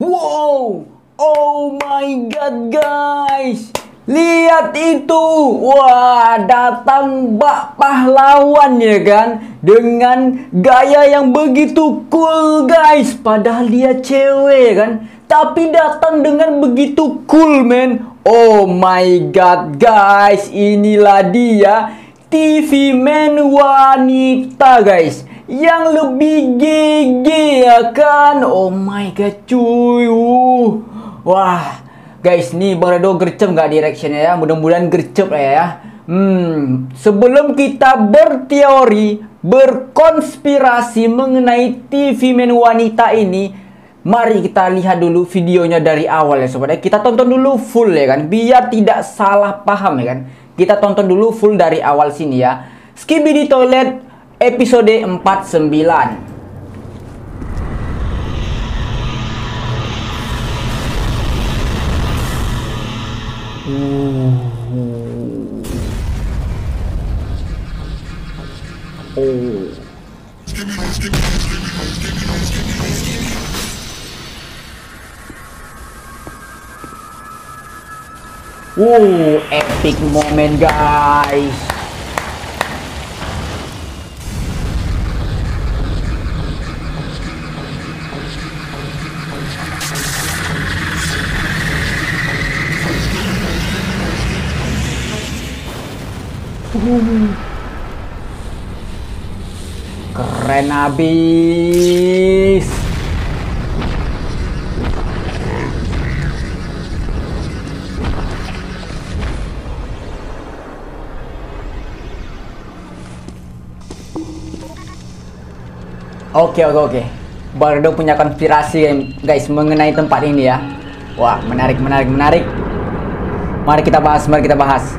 Wow, oh my god guys, lihat itu. Wah, datang Mbak Pahlawan ya kan, dengan gaya yang begitu cool guys. Padahal dia cewek kan, tapi datang dengan begitu cool men. Oh my god guys, inilah dia TV man wanita guys, yang lebih GG ya kan. Oh my god cuy. Wah guys, nih Bang Redo gercep nggak directionnya ya? Mudah-mudahan gercep lah ya. Sebelum kita berteori, berkonspirasi mengenai TV man wanita ini, mari kita lihat dulu videonya dari awal ya sobat. Kita tonton dulu full ya kan, biar tidak salah paham ya kan. Kita tonton dulu full dari awal sini ya. Skibidi Toilet episode 49. Epic moment guys. Keren abis. Oke. Bang Redo punya konspirasi guys mengenai tempat ini ya. Wah, menarik. Mari kita bahas.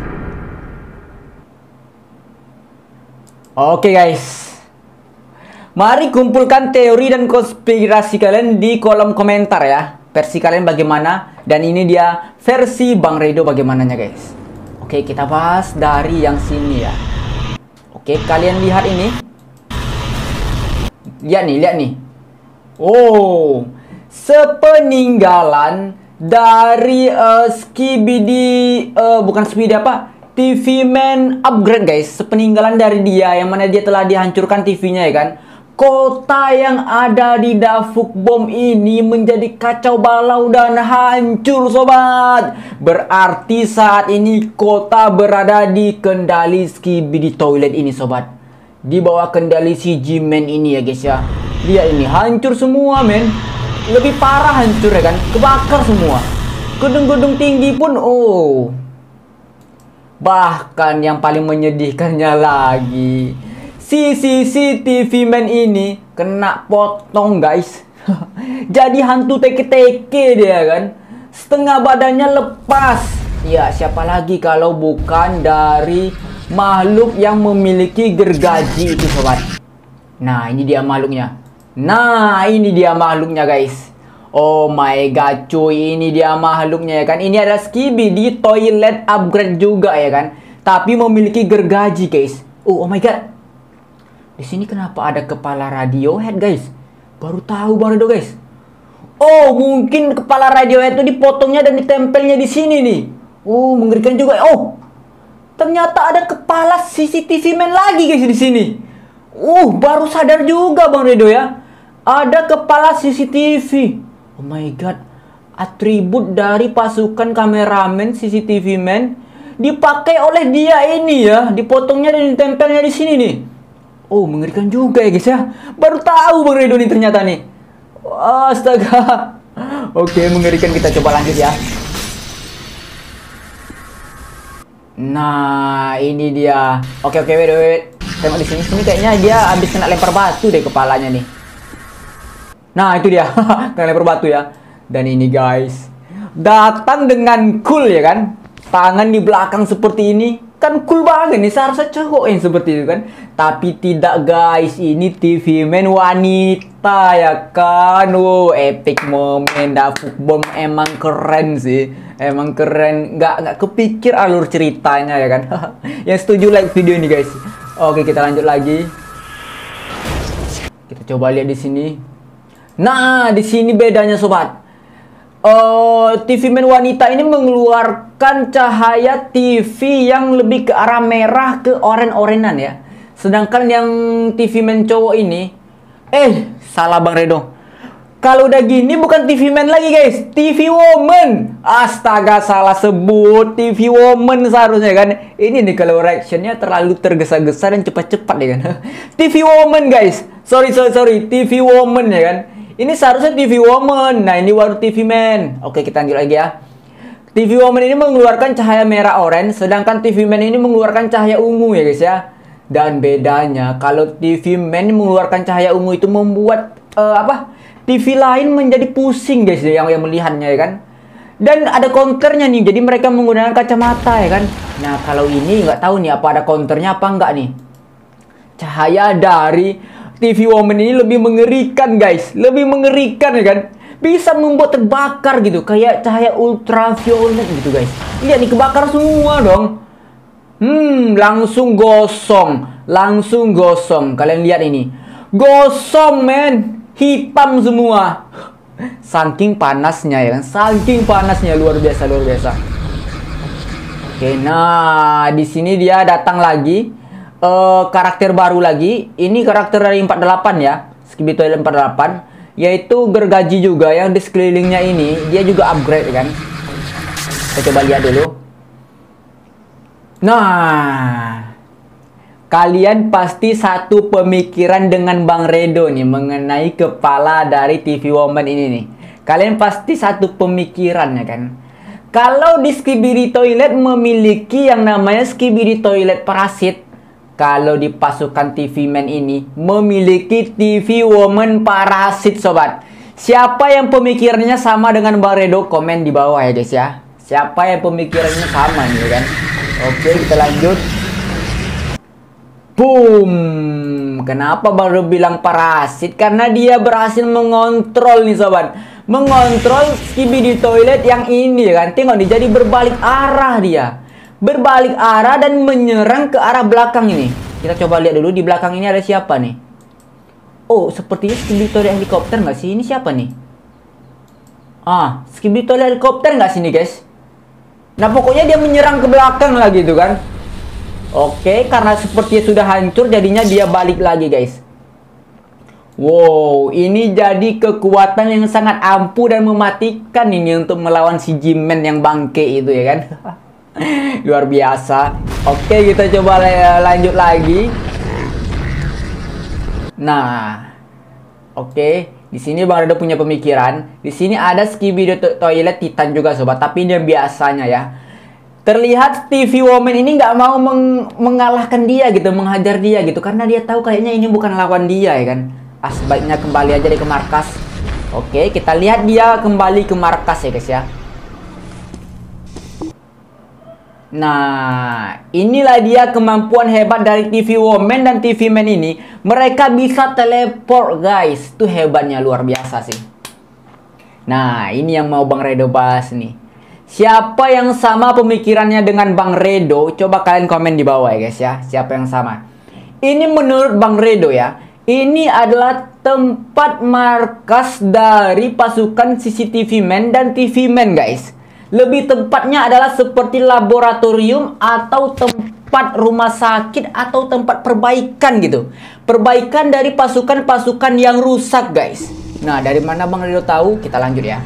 Oke guys, mari kumpulkan teori dan konspirasi kalian di kolom komentar ya. Versi kalian bagaimana, dan ini dia versi Bang Redo bagaimananya guys. Oke, kita bahas dari yang sini ya. Oke, kalian lihat ini. Lihat nih. Oh, sepeninggalan dari bukan Skibidi apa? TV Man upgrade guys, sepeninggalan dari dia, yang mana dia telah dihancurkan TV-nya ya kan. Kota yang ada di Dafuk Bom ini menjadi kacau balau dan hancur sobat. Berarti saat ini kota berada di kendali Skibidi Toilet ini sobat. Di bawah kendali si G-Man ini ya guys ya. Lihat ini, hancur semua men. Lebih parah hancur ya kan, kebakar semua. Gedung-gedung tinggi pun bahkan yang paling menyedihkannya lagi, si TV man ini kena potong guys. Jadi hantu teke-teke dia kan. Setengah badannya lepas. Ya, siapa lagi kalau bukan dari makhluk yang memiliki gergaji itu sobat. Nah, ini dia makhluknya guys. Oh my god cuy, ini dia makhluknya ya kan. Ini ada Skibidi Toilet upgrade juga ya kan, tapi memiliki gergaji guys. Oh my god, di sini kenapa ada kepala Radiohead guys? Baru tahu Bang Redo guys. Oh, mungkin kepala Radiohead itu dipotongnya dan ditempelnya di sini nih. Oh, mengerikan juga. Oh, ternyata ada kepala CCTV man lagi guys di sini. Baru sadar juga Bang Redo ya, ada kepala CCTV. Oh my god, atribut dari pasukan kameramen CCTV man dipakai oleh dia ini ya, dipotongnya dan ditempelnya di sini nih. Oh, mengerikan juga ya guys ya. Baru tahu Bang Redo nih ternyata nih. Astaga. Oke, mengerikan, kita coba lanjut ya. Nah, ini dia. Oke, wait. Tengok di sini kayaknya dia habis kena lempar batu deh kepalanya nih. Nah, itu dia. Kena lempar batu ya. Dan ini guys, datang dengan cool ya kan. Tangan di belakang seperti ini. Kan cool banget nih, seharusnya cowok yang seperti itu kan. Tapi tidak guys, ini TV man wanita ya kan. Epic moment. Dafuk Bom emang keren sih. Emang keren. Nggak kepikir alur ceritanya ya kan. Yang setuju like video ini guys. Oke, kita lanjut lagi. Kita coba lihat di sini. Nah, di sini bedanya sobat. TV Man wanita ini mengeluarkan cahaya TV yang lebih ke arah merah ke oren-orenan ya. Sedangkan yang TV Man cowok ini, salah Bang Redo. Kalau udah gini bukan TV Man lagi guys, TV Woman. Astaga, salah sebut, TV Woman seharusnya kan. Ini nih kalau reactionnya terlalu tergesa-gesa dan cepat-cepat ya kan. TV Woman guys, sorry, TV Woman ya kan. Ini seharusnya TV Woman. Nah, ini baru TV Man. Oke, kita lanjut lagi ya. TV Woman ini mengeluarkan cahaya merah orange, sedangkan TV Man ini mengeluarkan cahaya ungu ya guys ya. Dan bedanya, kalau TV Man mengeluarkan cahaya ungu itu membuat TV lain menjadi pusing guys yang melihatnya ya kan. Dan ada counternya nih, jadi mereka menggunakan kacamata ya kan. Nah, kalau ini nggak tahu nih apa ada counternya apa enggak nih. Cahaya dari TV Woman ini lebih mengerikan guys, lebih mengerikan ya kan. Bisa membuat terbakar gitu, kayak cahaya ultraviolet gitu guys. Lihat nih, kebakar semua dong. Langsung gosong. Kalian lihat ini, gosong men, hitam semua. Saking panasnya ya kan, saking panasnya, luar biasa. Oke, nah di sini dia datang lagi, karakter baru lagi. Ini karakter dari 48 ya, Skibidi Toilet 48, yaitu gergaji juga yang di sekelilingnya ini dia juga upgrade kan. Kita coba lihat dulu. Nah, kalian pasti satu pemikiran dengan Bang Redo nih mengenai kepala dari TV Woman ini nih. Kalian pasti satu pemikiran ya kan. Kalau di Skibidi Toilet memiliki yang namanya Skibidi Toilet Parasit, kalau di pasukan TV Man ini memiliki TV Woman Parasit sobat. Siapa yang pemikirannya sama dengan Bang Redo? Komen di bawah ya guys ya. Siapa yang pemikirannya sama nih kan. Oke, kita lanjut. Boom. Kenapa baru bilang parasit? Karena dia berhasil mengontrol nih sobat. Mengontrol Skibidi Toilet yang ini kan. Tengok nih, jadi berbalik arah dia. Berbalik arah dan menyerang ke arah belakang ini. Kita coba lihat dulu di belakang ini ada siapa nih. Oh, sepertinya Skibidi Toilet helikopter nggak sih? Ini siapa nih? Skibidi Toilet helikopter nggak sih nih guys? Nah, pokoknya dia menyerang ke belakang lagi gitu kan. Oke, karena sepertinya sudah hancur, jadinya dia balik lagi guys. Wow, ini jadi kekuatan yang sangat ampuh dan mematikan ini untuk melawan si G-Man yang bangke itu ya kan. Luar biasa. Oke, kita coba lanjut lagi. Nah, oke, di sini Bang Redo punya pemikiran. Di sini ada Skibidi Toilet Titan juga sobat, tapi ini biasanya ya. Terlihat TV Woman ini nggak mau mengalahkan dia gitu, menghajar dia gitu, karena dia tahu kayaknya ini bukan lawan dia ya kan. Sebaiknya kembali aja deh ke markas. Oke, kita lihat dia kembali ke markas ya guys ya. Nah, inilah dia kemampuan hebat dari TV Woman dan TV Man ini. Mereka bisa teleport guys. Itu hebatnya, luar biasa sih. Nah, ini yang mau Bang Redo bahas nih. Siapa yang sama pemikirannya dengan Bang Redo? Coba kalian komen di bawah ya guys ya. Siapa yang sama? Ini menurut Bang Redo ya. Ini adalah tempat markas dari pasukan CCTV Man dan TV Man guys. Lebih tepatnya adalah seperti laboratorium atau tempat rumah sakit atau tempat perbaikan gitu. Perbaikan dari pasukan-pasukan yang rusak guys. Nah, dari mana Bang Redo tahu? Kita lanjut ya.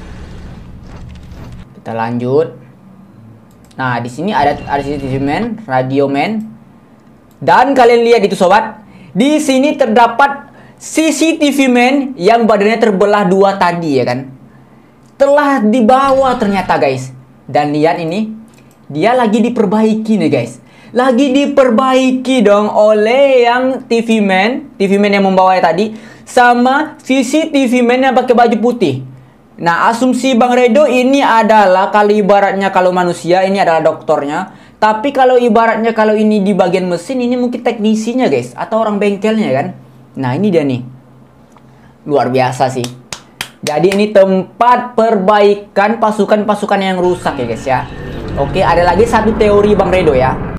Kita lanjut. Nah, di sini ada CCTV Man, Radio Man. Dan kalian lihat itu sobat. Di sini terdapat CCTV Man yang badannya terbelah dua tadi ya kan. Telah dibawa ternyata guys. Dan lihat ini, dia lagi diperbaiki nih guys. Lagi diperbaiki dong oleh yang TV Man yang membawanya tadi, sama CCTV Man yang pakai baju putih. Nah, asumsi Bang Redo ini adalah kalau ibaratnya kalau manusia ini adalah dokternya, tapi kalau ibaratnya kalau ini di bagian mesin ini mungkin teknisinya guys, atau orang bengkelnya kan. Nah, ini dia nih. Luar biasa sih. Jadi ini tempat perbaikan pasukan-pasukan yang rusak ya guys ya. Oke, ada lagi satu teori Bang Redo ya.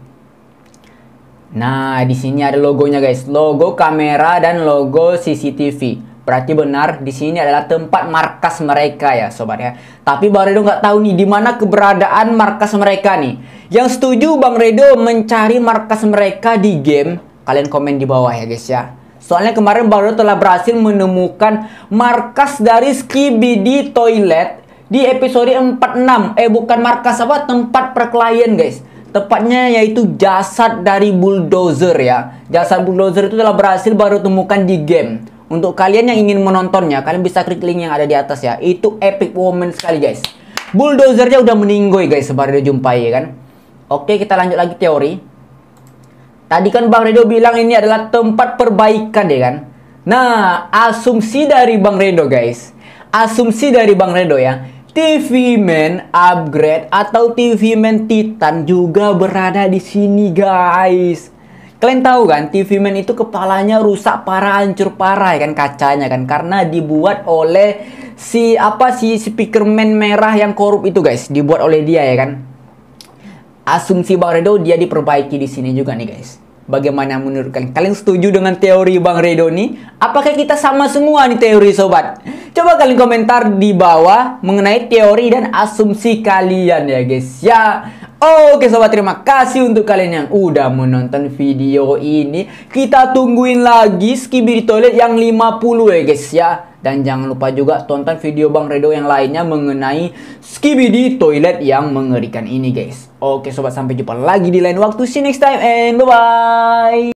Nah, di sini ada logonya guys. Logo kamera dan logo CCTV. Berarti benar di sini adalah tempat markas mereka ya sobat ya. Tapi Bang Redo nggak tahu nih di mana keberadaan markas mereka nih. Yang setuju Bang Redo mencari markas mereka di game, kalian komen di bawah ya guys ya. Soalnya kemarin Bang Redo telah berhasil menemukan markas dari Skibidi Toilet di episode 46. Bukan markas apa, tempat perkelahian guys. Tepatnya yaitu jasad dari bulldozer ya. Jasad bulldozer itu telah berhasil baru temukan di game. Untuk kalian yang ingin menontonnya, kalian bisa klik link yang ada di atas ya. Itu epic moment sekali guys. Bulldozernya udah meninggoy guys, baru jumpai ya kan. Oke, kita lanjut lagi teori. Tadi kan Bang Redo bilang ini adalah tempat perbaikan ya kan. Nah, asumsi dari Bang Redo guys. Asumsi dari Bang Redo ya. TV Man upgrade atau TV Man Titan juga berada di sini guys. Kalian tahu kan, TV Man itu kepalanya rusak parah, hancur parah ya kan kacanya kan, karena dibuat oleh si speakerman merah yang korup itu guys, dibuat oleh dia ya kan. Asumsi Bang Redo dia diperbaiki di sini juga nih guys. Bagaimana menurut kalian? Kalian setuju dengan teori Bang Redo nih? Apakah kita sama semua nih teori sobat? Coba kalian komentar di bawah mengenai teori dan asumsi kalian ya guys ya. Oke sobat, terima kasih untuk kalian yang udah menonton video ini. Kita tungguin lagi Skibidi Toilet yang 50 ya guys ya. Dan jangan lupa juga tonton video Bang Redo yang lainnya mengenai Skibidi Toilet yang mengerikan ini guys. Oke sobat, sampai jumpa lagi di lain waktu. See you next time and bye-bye.